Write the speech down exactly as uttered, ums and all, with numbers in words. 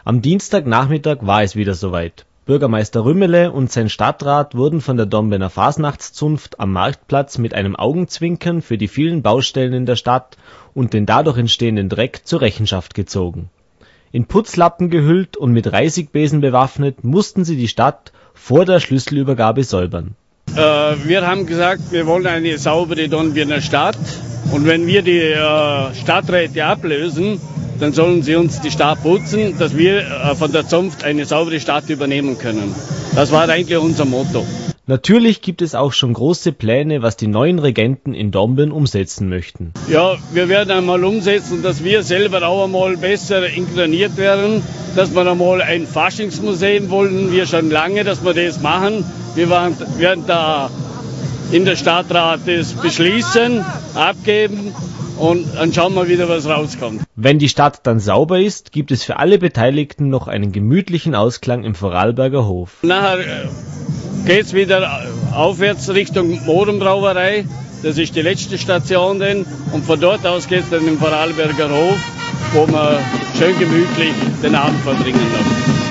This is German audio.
Am Dienstagnachmittag war es wieder soweit. Bürgermeister Rümmele und sein Stadtrat wurden von der Dombener Fasnachtszunft am Marktplatz mit einem Augenzwinkern für die vielen Baustellen in der Stadt und den dadurch entstehenden Dreck zur Rechenschaft gezogen. In Putzlappen gehüllt und mit Reisigbesen bewaffnet, mussten sie die Stadt vor der Schlüsselübergabe säubern. Äh, wir haben gesagt, wir wollen eine saubere Dornbirner Stadt. Und wenn wir die äh, Stadträte ablösen, dann sollen sie uns die Stadt putzen, dass wir äh, von der Zunft eine saubere Stadt übernehmen können. Das war eigentlich unser Motto. Natürlich gibt es auch schon große Pläne, was die neuen Regenten in Dornbirn umsetzen möchten. Ja, wir werden einmal umsetzen, dass wir selber auch einmal besser inkraniert werden, dass wir einmal ein Faschingsmuseum wollen, wir schon lange, dass wir das machen. Wir werden da in der Stadtrat das beschließen, abgeben und dann schauen wir wieder, was rauskommt. Wenn die Stadt dann sauber ist, gibt es für alle Beteiligten noch einen gemütlichen Ausklang im Vorarlberger Hof. Nachher geht es wieder aufwärts Richtung Modernbrauerei, das ist die letzte Station denn, und von dort aus geht es dann im Vorarlberger Hof, wo wir schön gemütlich den Abend verbringen lassen.